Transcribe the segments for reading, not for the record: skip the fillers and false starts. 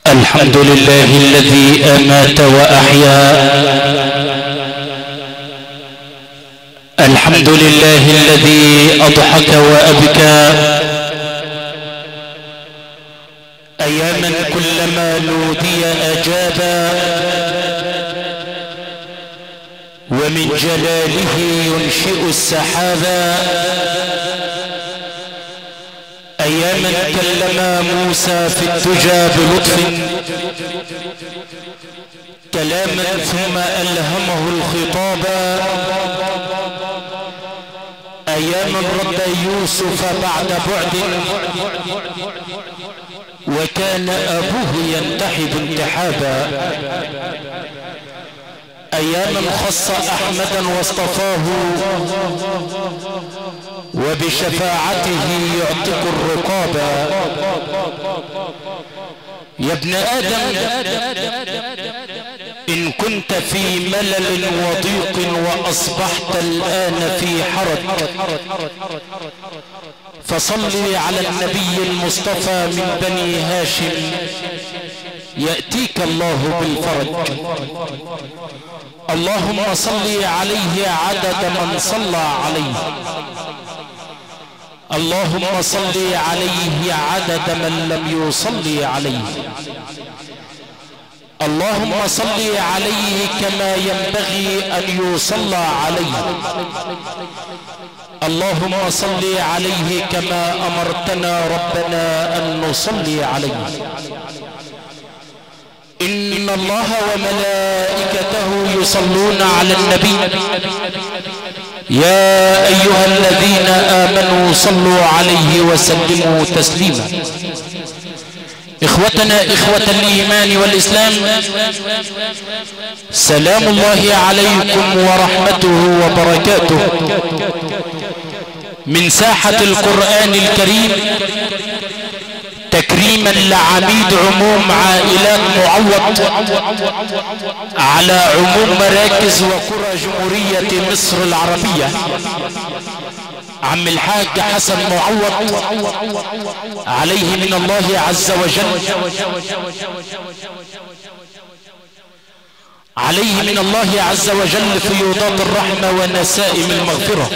الحمد لله الذي أمات وأحيا. الحمد لله الذي أضحك وأبكى. أياما كلما نودي أجابا، ومن جلاله ينشئ السحابا. أياما كلم موسى في الدجى بلطف كلاما ثم ألهمه الخطابا. أياما رد يوسف بعد بعد وكان أبوه ينتحب انتحابا. أياما خص أحمدا واصطفاه وبشفاعته يعتق الرقابا. يا ابن آدم إن كنت في ملل وضيق وأصبحت الآن في حرج، فصل على النبي المصطفى من بني هاشم يأتيك الله بالفرج. اللهم صل عليه عدد من صلى عليه. اللهم صل عليه عدد من لم يصلي عليه. اللهم صل عليه كما ينبغي أن يصلى عليه. اللهم صل عليه كما أمرتنا ربنا أن نصلي عليه. إن الله وملائكته يصلون على النبي يا أيها الذين آمنوا صلوا عليه وسلموا تسليما. إخوتنا إخوة الإيمان والإسلام، سلام الله عليكم ورحمته وبركاته من ساحة القرآن الكريم، تكريما لعميد عموم عائلات معوض على عموم مراكز وقرى جمهورية مصر العربية، عم الحاج حسن معوض عليه من الله عز وجل، عليه من الله عز وجل فيوضات الرحمة ونسائم المغفرة.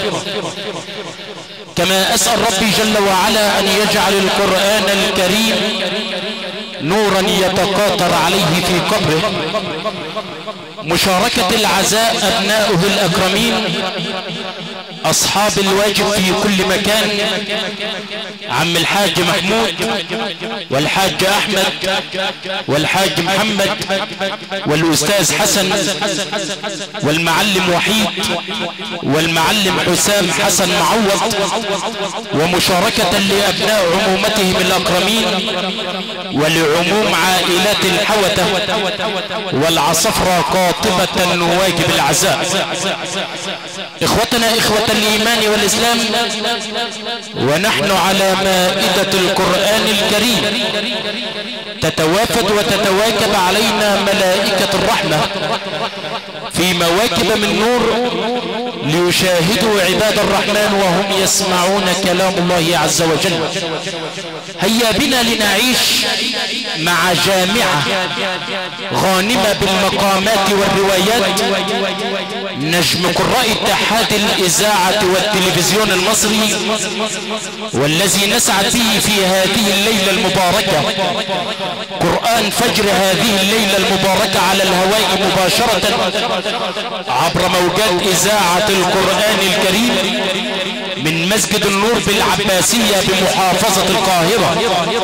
كما أسأل ربي جل وعلا أن يجعل القرآن الكريم نورا يتقاطر عليه في قبره. مشاركة العزاء أبناؤه الأكرمين أصحاب الواجب في كل مكان، عم الحاج محمود والحاج أحمد والحاج محمد والأستاذ حسن والمعلم وحيد والمعلم حسام حسن معوض، ومشاركة لأبناء عمومتهم الأكرمين ولعموم عائلات الحوتة والعصفرة قاطبة واجب العزاء. إخوتنا إخوة الإيمان والإسلام، ونحن على مائدة القرآن الكريم تتوافد وتتواكب علينا ملائكة الرحمة في مواكب من نور ليشاهدوا عباد الرحمن وهم يسمعون كلام الله عز وجل. هيا بنا لنعيش مع جامعة غانمة بالمقامات والروايات، نجم قراء اتحاد الإذاعة والتلفزيون المصري، والذي نسعد به في هذه الليلة المباركة قرآن فجر هذه الليلة المباركة على الهواء مباشرة عبر موجات إذاعة القرآن الكريم من مسجد النور بالعباسية بمحافظة القاهرة.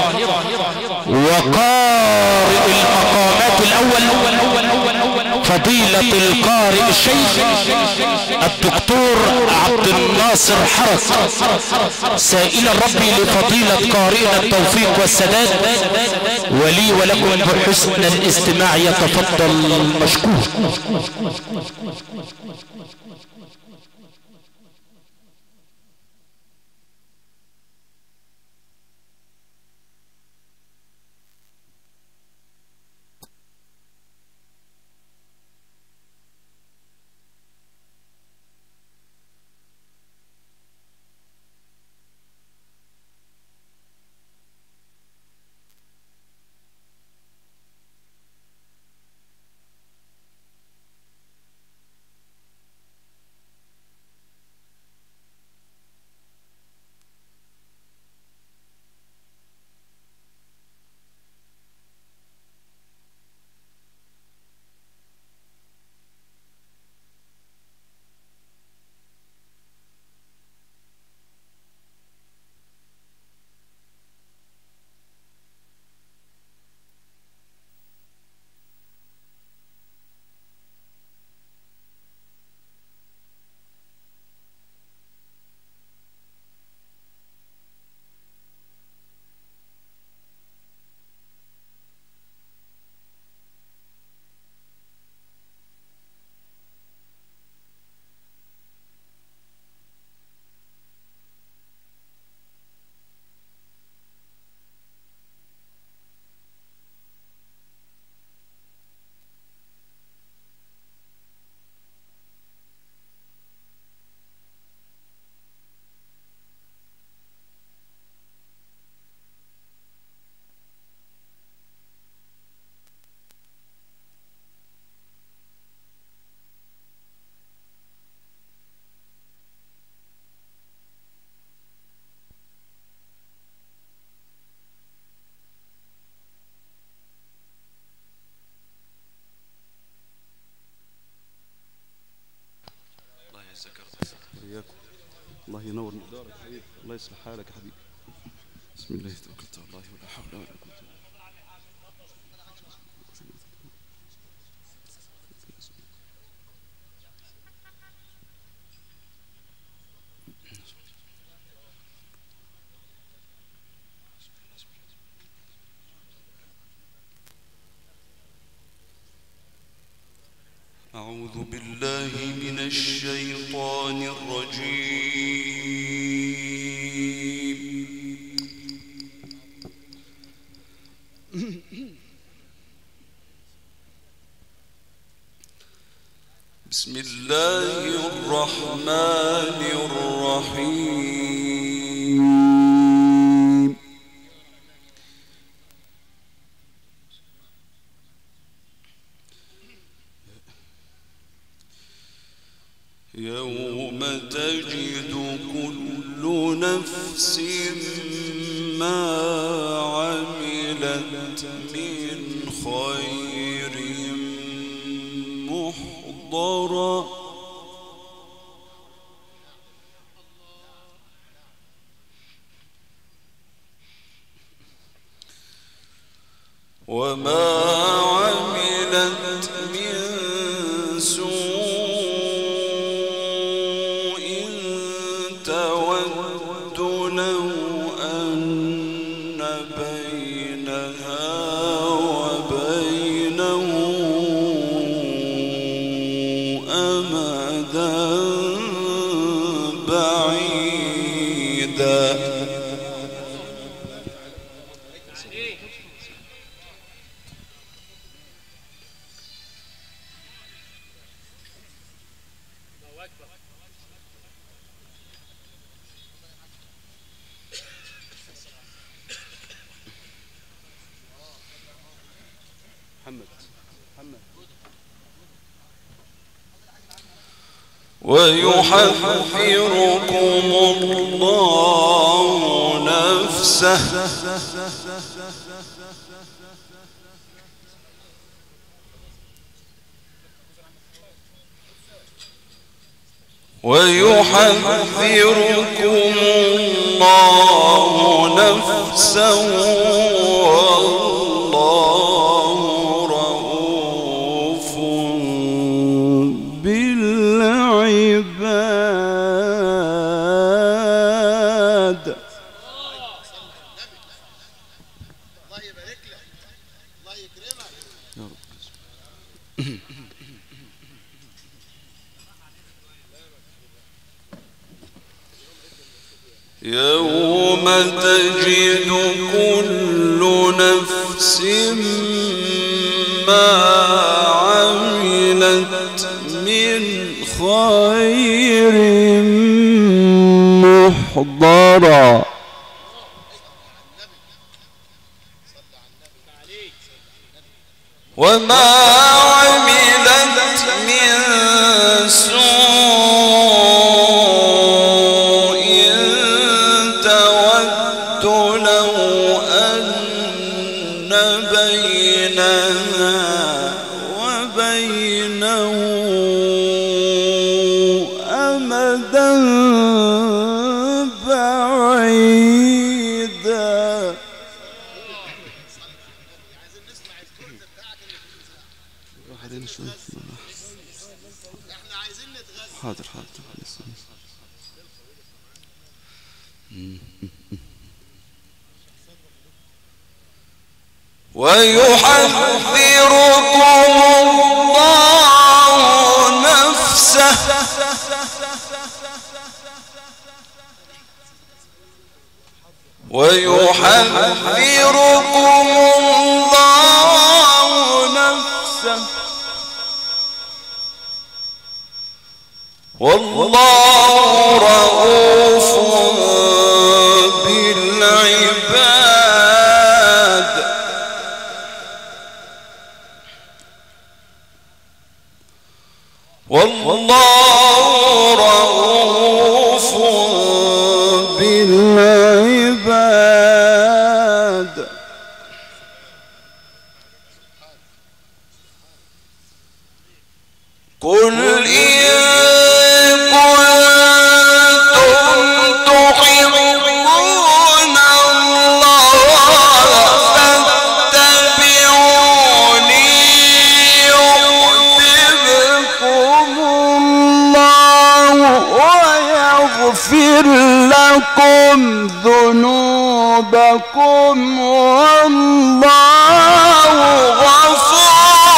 وقارئ المقامات الأول فضيلة القارئ الشيخ الدكتور عبد الناصر حرس، سائلا ربي لفضيلة قارئنا التوفيق والسداد، ولي ولكم بحسن الاستماع يتفضل مشكور. الله ينور دارك حبيبي، الله يصلح حالك يا حبيبي. بسم الله توكلت على الله ولا حول ولا قوة. أعوذ بالله من الشيطان الرجيم. بسم الله الرحمن الرحيم. يوم تجد كل نفس ما عملت من خير محضرا وما عملت من سوء تود لو أن بينها وبينه أمدا بعيدا. ويحذركم الله نفسه ويحذركم الله نفسه والله رؤوف بالعباد. الله يبارك لك، الله يكرمك يا رب. يوم تجد كل نفس ما عملت من خير محضرا وما عملت من سوء تود لو أن بينها وبينه أمدا بعيدا. احنا عايزين نتغذى. حاضر حاضر. ويحذركم الله نفسه ويحذركم الله نفسه والله رؤوف بالعباد. والله رؤوف بالعباد. قل إن كنتم لكم ذنوبكم والله غفور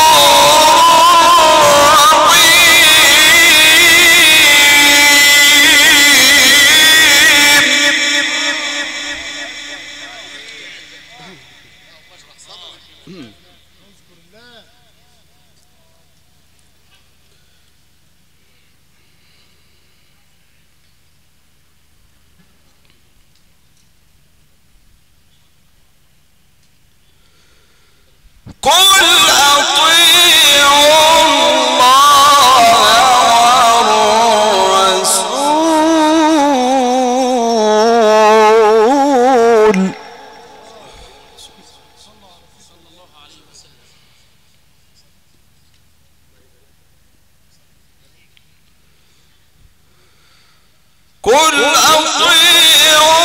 قل أطيعوا الله والرسول قل أطيعوا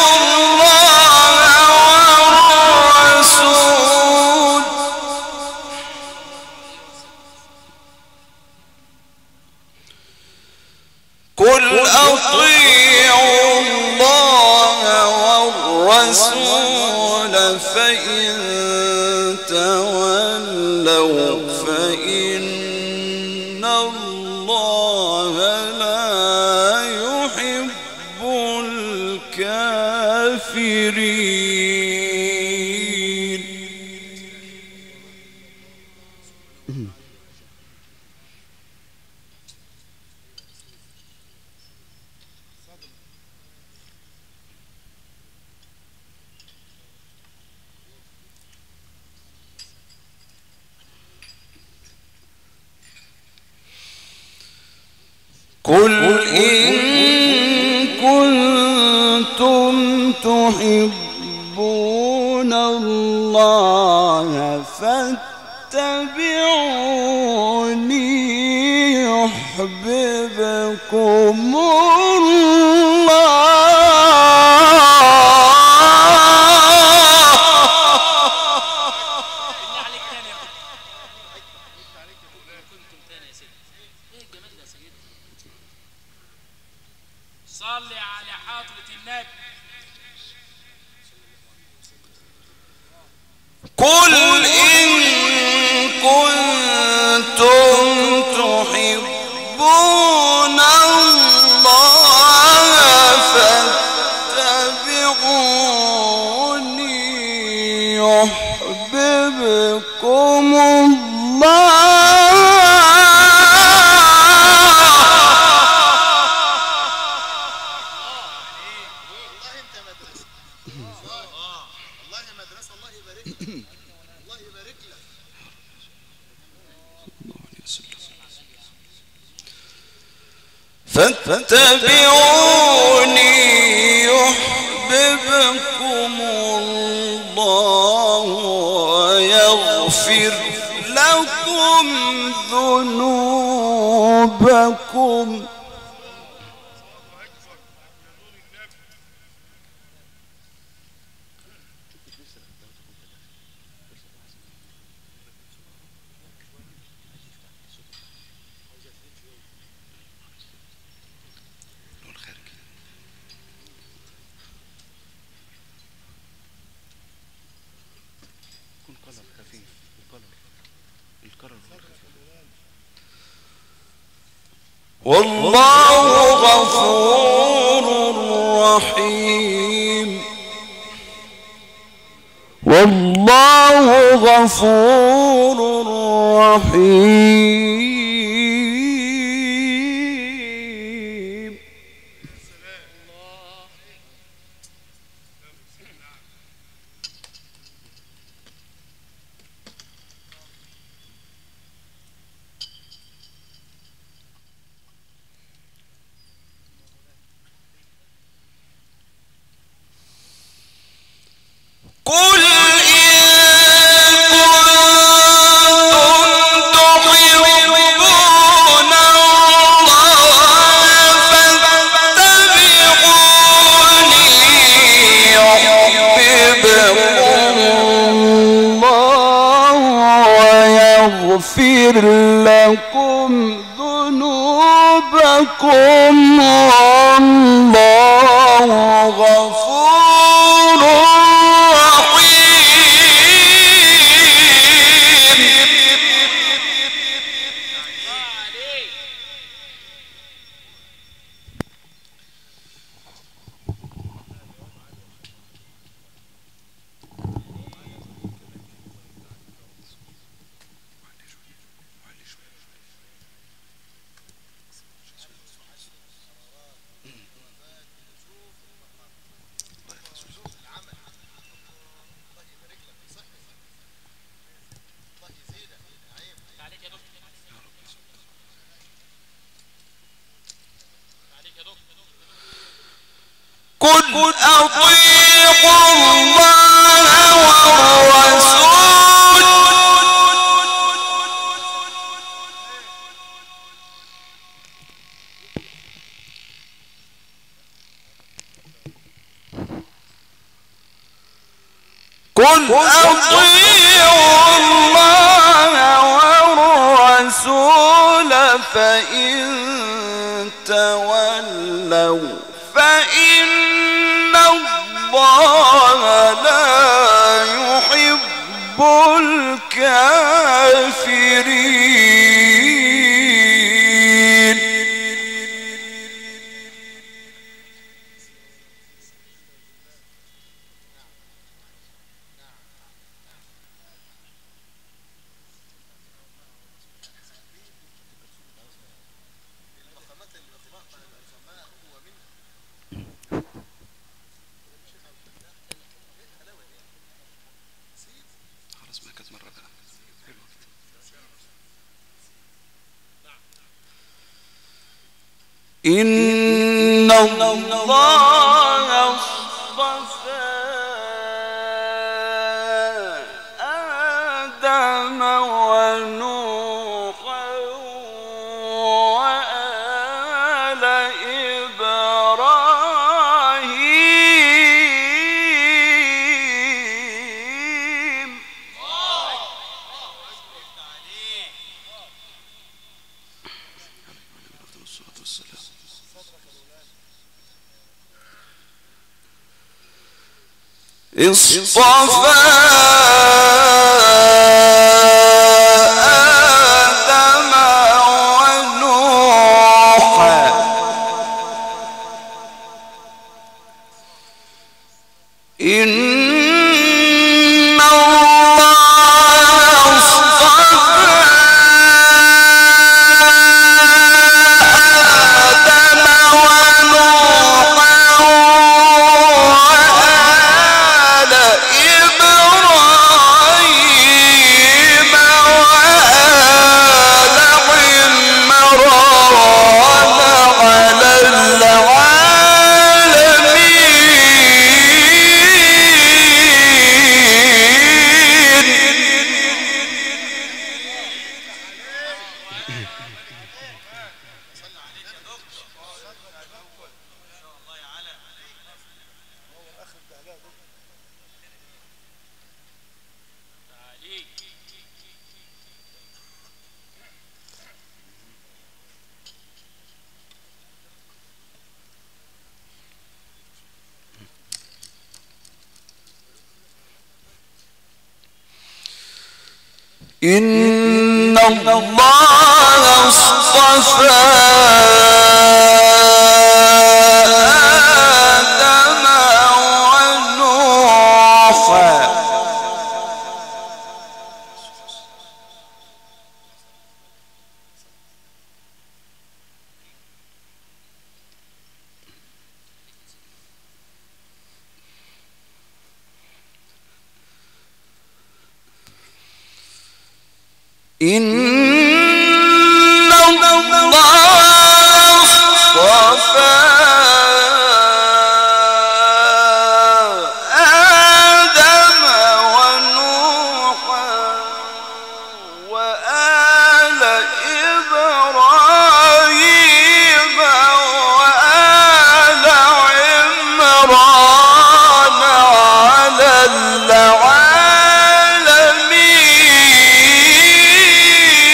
قل أطيعوا الله والرسول فإن تولوا فإن الله لا يحب الكافرين. قل إن كنتم تحبون الله فاتبعوني يحببكم الله. صلي على حضرة النبي. قل إن كنتم تحبون الله فاتبعوني يحببكم الله. فاتبعوني يحببكم الله ويغفر لكم ذنوبكم. والله غفور رحيم. والله غفور رحيم. قل يغفر لكم ذنوبكم ذنوبكم والله غفور قل أطيعوا الله والرسول قل أطيعوا الله والرسول فإن تولوا فإن الله لا يحب الكافرين إن الله اصطفى آدم ونوحا وآل إبراهيم اصطفى آدم ونوحا إن الله اصطفى آدم ونوحا إن الله اصطفى آدم ونوحا إن الله اصطفى آدم ونوحا وآل إبراهيم وآل عمران على العالمين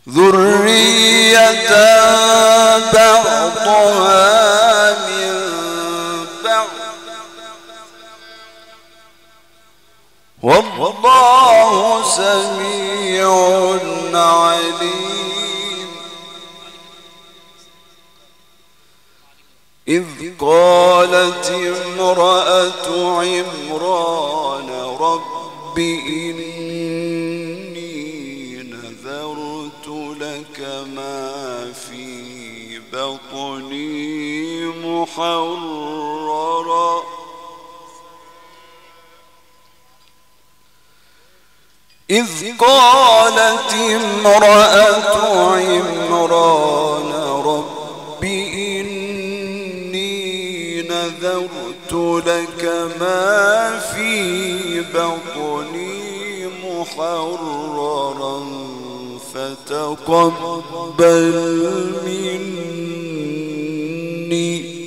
ذرية بعضها من بعض والله سميع عليم. إذ قالت امرأة عمران رب إني نذرت لك ما في بطني محررا إذ قالت امرأة عمران رب إني نذرت لك ما في بطني محررا فتقبل مني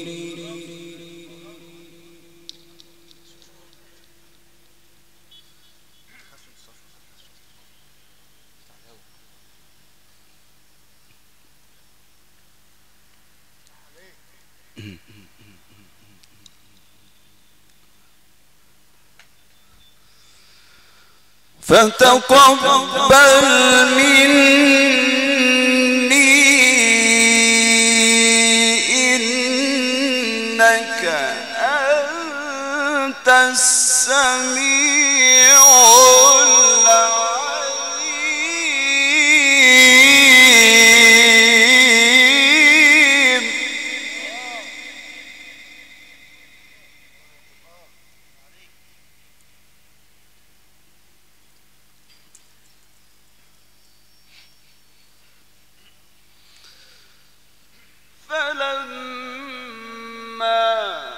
فتقبل مني إنك أنت السميع العليم. فلما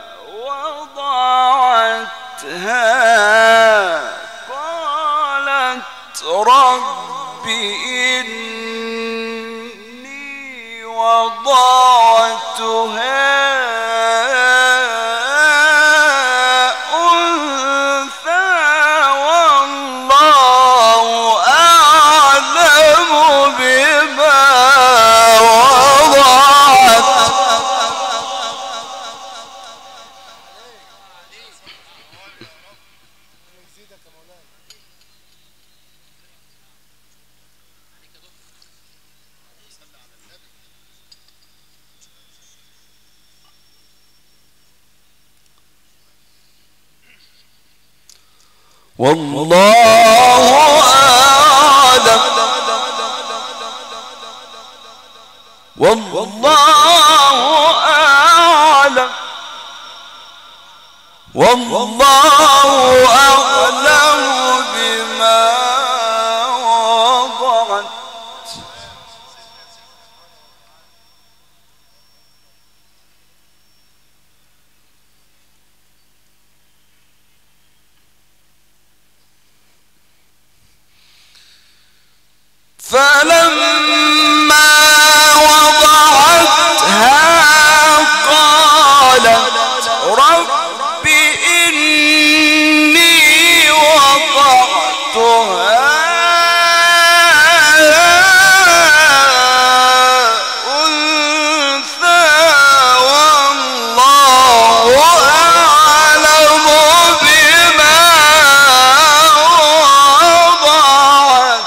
وضعتها قالت رب إني وضعتها أنثى والله أعلم بما والله أعلم والله أعلم والله أعلم بما وضعت فلما وضعتها قالت رب إني وضعتها أنثى والله أعلم بما وضعت.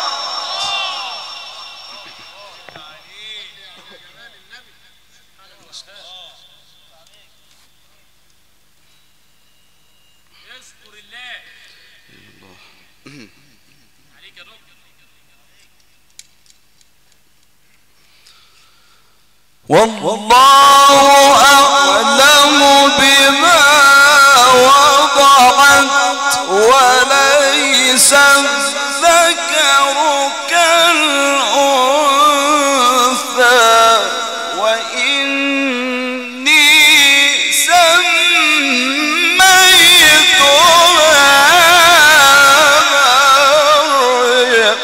والله أعلم بما وضعت وليس الذكر كالأنثى وإني سميتها مريم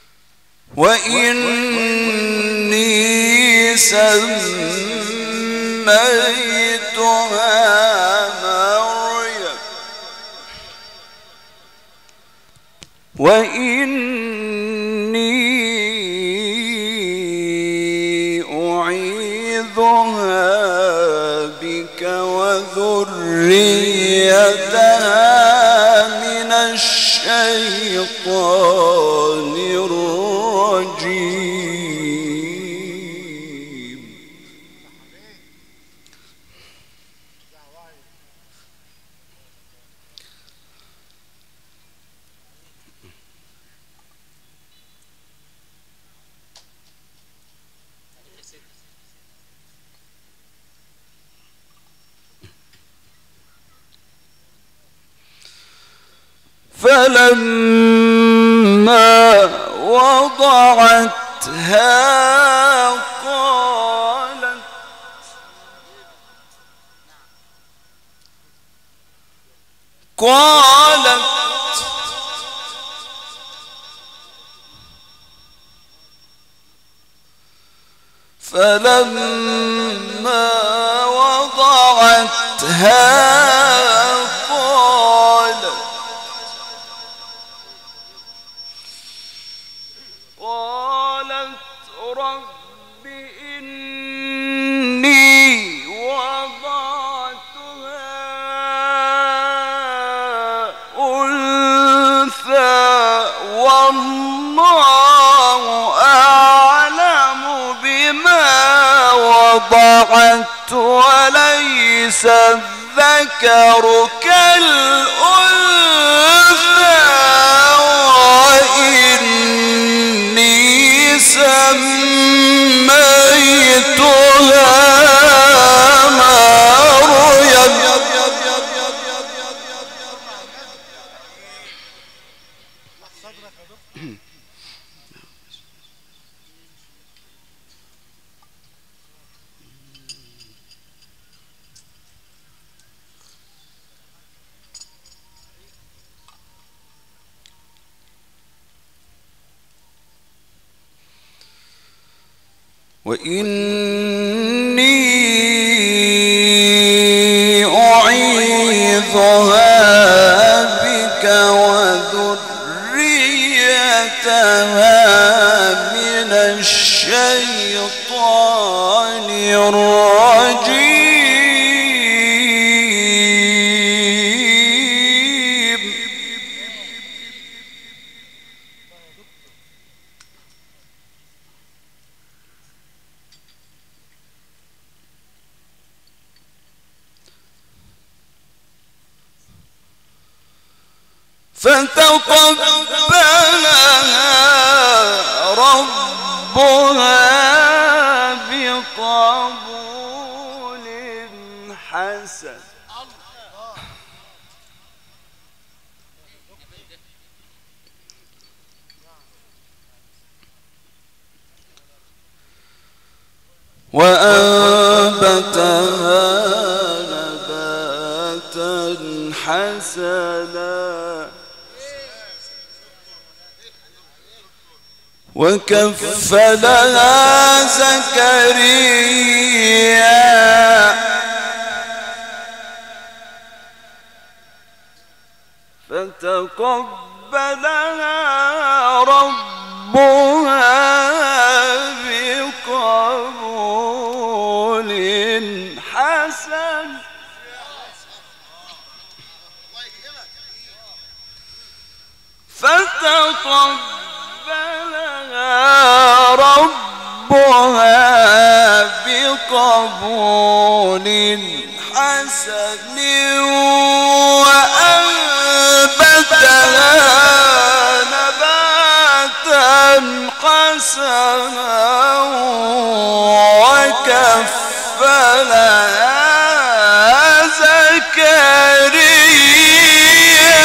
وإني سميتها مريم وإني أعيذها بك وذريتها من الشيطان الرجيم. فلما وضعتها قالت فلما وضعتها قالت رب إني وضعتها أنثى والله أعلم بما وضعت وليس الذكر كالأنثى وإني سميتها مريم وإني أعيذها بك وذريتها من الشيطان الرجيم. فتقبلها ربها بقبول حسن وأنبتها نباتا حسنا وكفلها زكريا فتقبلها ربها بقبول حسن فتقبلها ربها بقبول حسن وأنبتها نباتا حسنا وكفلها زكريا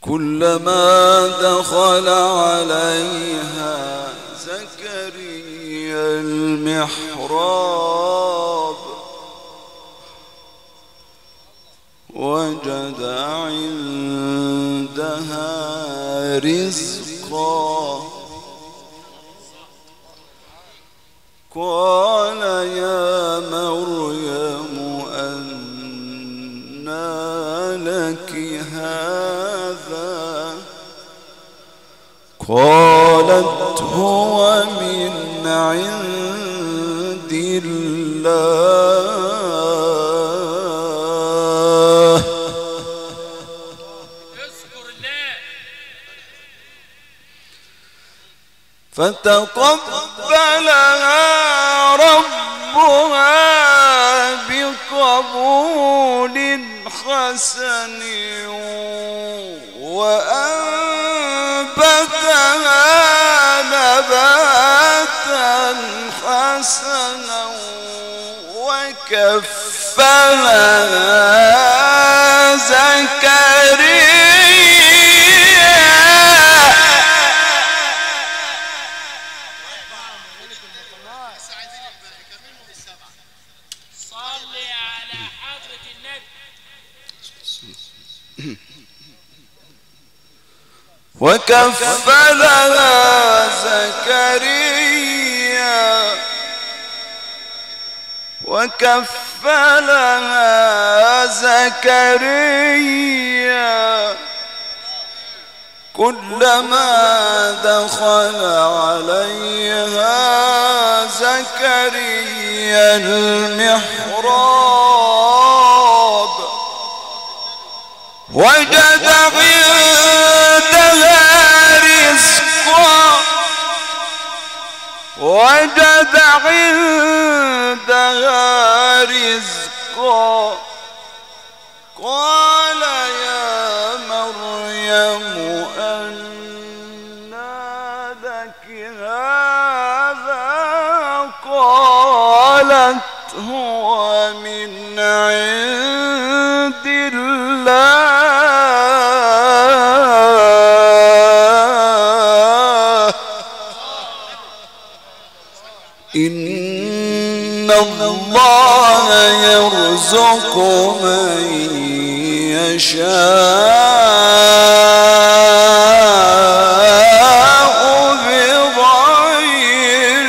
كلما دخل عليها زكريا المحراب وجد عندها رزقا قال يا مريم أنى لك هذا قالت هو من عند الله فتقبلها ربها بقبول حسن وأنبتها نباتا حسنا وكفلها زكريا وكفلها زكريا كلما دخل عليها زكريا المحراب وجد عندها رزقا قال يا مريم أنى لك هذا قالت هو من عند الله إن الله يرزق من يشاء بغير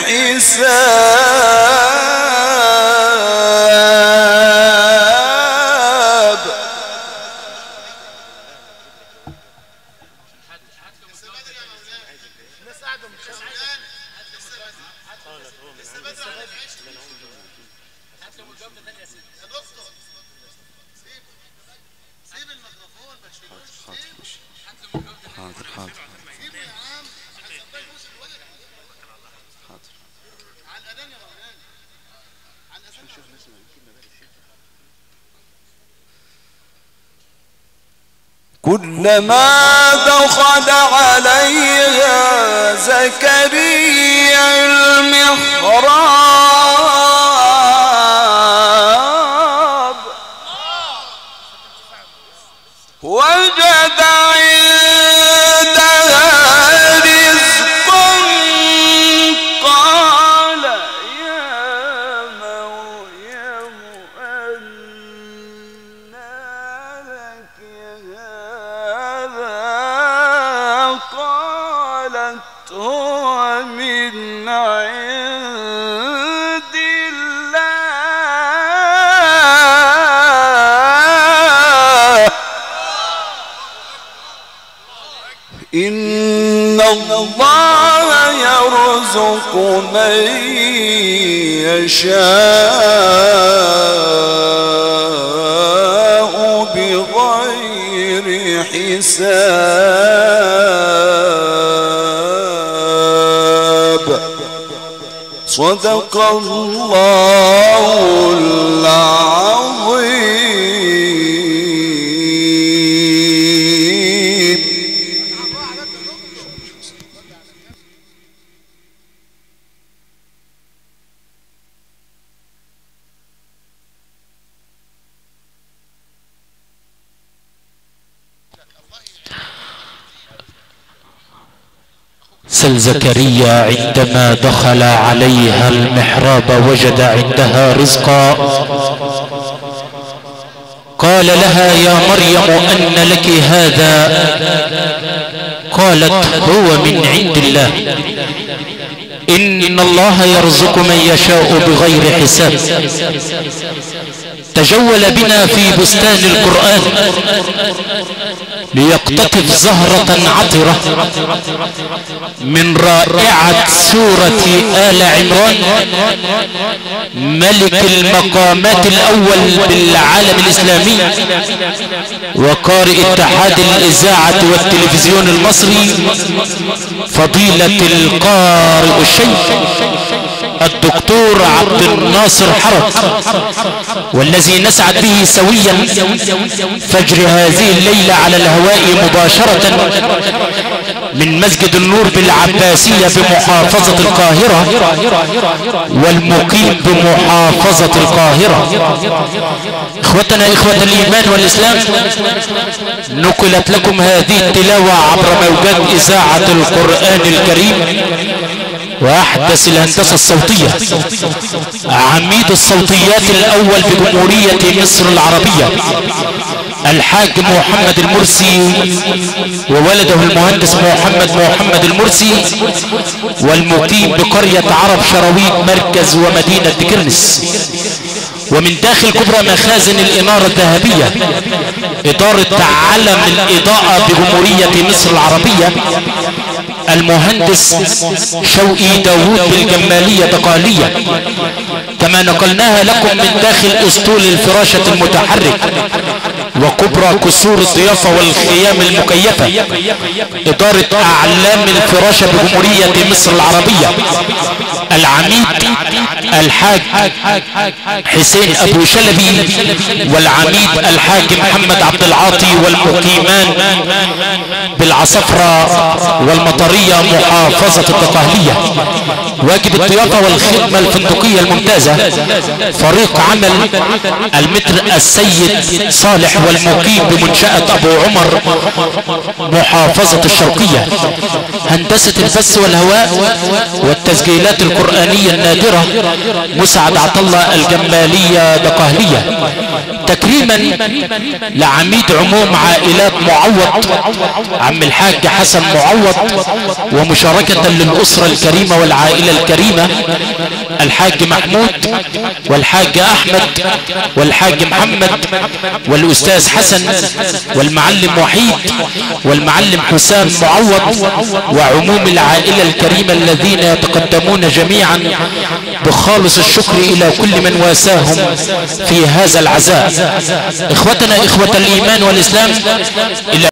حساب كلما دخل عليها زكريا المحراب وجد عندها رزقا قال يا مريم أنى لك هذا قالت هو من عند الله إن الله يرزق من يشاء بغير حساب صدق الله العظيم. الله سل زكريا عندما دخل عليها المحراب وجد عندها رزقا، قال لها يا مريم أن لك هذا؟ قالت هو من عند الله، إن الله يرزق من يشاء بغير حساب. تجول بنا في بستان القرآن ليقتطف زهرة عطرة من رائعة سورة آل عمران، ملك المقامات الأول بالعالم الإسلامي وقارئ اتحاد الإذاعة والتلفزيون المصري، فضيلة القارئ الشيخ الدكتور عبد الناصر حرب، والذي نسعد به سويا فجر هذه الليلة على الهواء مباشرة من مسجد النور بالعباسية بمحافظة القاهرة، والمقيم بمحافظة القاهرة. اخوتنا اخوة الايمان والاسلام، نقلت لكم هذه التلاوة عبر موجات اذاعة القرآن الكريم واحدث الهندسة الصوتية، عميد الصوتيات الاول بجمهورية مصر العربية الحاج محمد المرسي، وولده المهندس محمد المرسي، والمقيم بقرية عرب شراويط مركز ومدينة كرنس. ومن داخل كبرى مخازن الإنارة الذهبية إدارة علم الإضاءة بجمهورية مصر العربية المهندس شوقي داوود بالجمالية دقالية، كما نقلناها لكم من داخل اسطول الفراشة المتحرك وكبرى كسور الضيافة والخيام المكيفة إدارة أعلام الفراشة بجمهورية مصر العربية العميد الحاج حسين أبو شلبي، والعميد الحاج محمد عبد العاطي، والمقيمان بالعصفرة والمطرية محافظة الدقهلية. واجب الضيافة والخدمة الفندقية الممتازة فريق عمل المتر السيد صالح، والمقيم بمنشأة أبو عمر محافظة الشرقية. هندسة البث والهواء والتسجيلات القرآنية النادرة مسعد عطلة الجمالية دقهلية، تكريما لعميد عموم عائلات معوض عم الحاج حسن معوض، ومشاركة للأسرة الكريمة والعائلة الكريمة الحاج محمود والحاج أحمد والحاج محمد والأستاذ حسن والمعلم وحيد والمعلم حسام معوض، وعموم العائلة الكريمة الذين يتقدمون جميعا بخالص الشكر إلى كل من واساهم في هذا العزاء. إخوتنا إخوة الإيمان والإسلام،